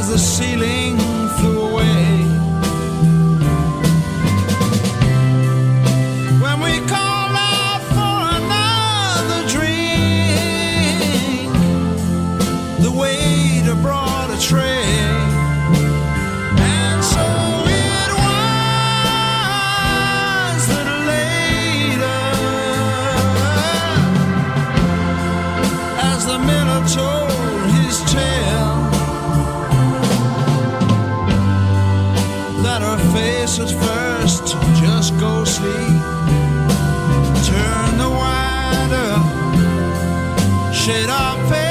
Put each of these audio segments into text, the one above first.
as the ceiling flew away. When we called out for another drink, the waiter brought a tray. And so it was that later, as the miller told his tale, that her face at first just ghostly turned the wider shade of pale.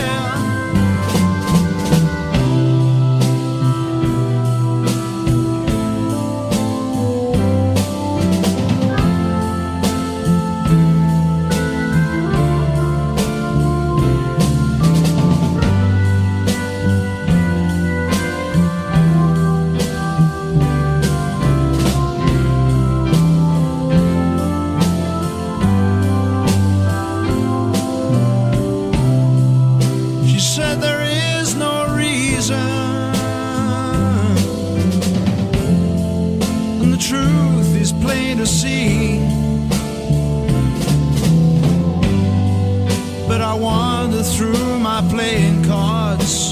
Said there is no reason, and the truth is plain to see. But I wander through my playing cards,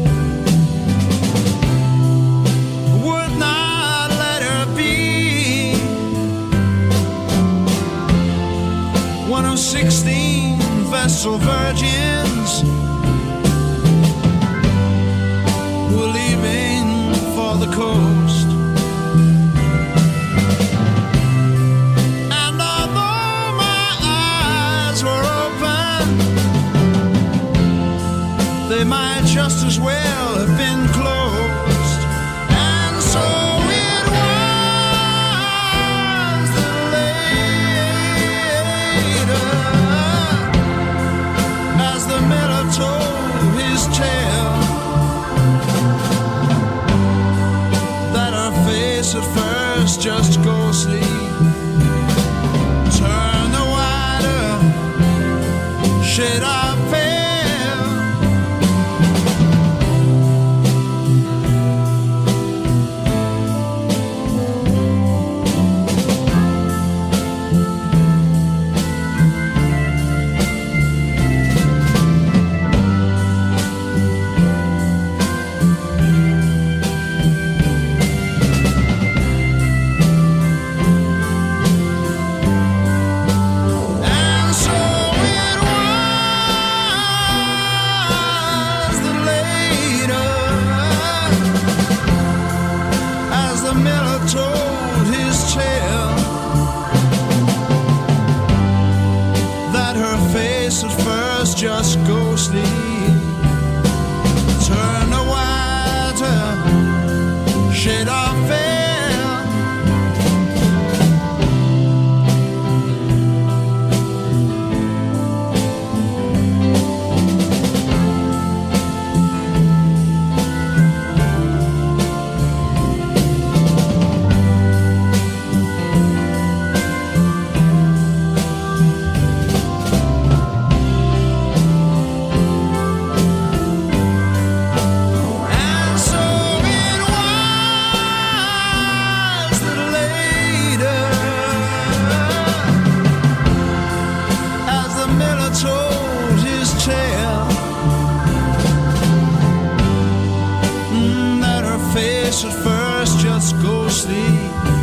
would not let her be one of 16 Vestal virgins we're leaving for the coast. And although my eyes were open, they might just as well have been closed. And so it was that later, as the miller told his tale, at first just ghostly turn the wider shade of pale. The miller told his tale, that her face at first just ghostly turned a whiter shade of pale. Told his tale, that her face at first just ghostly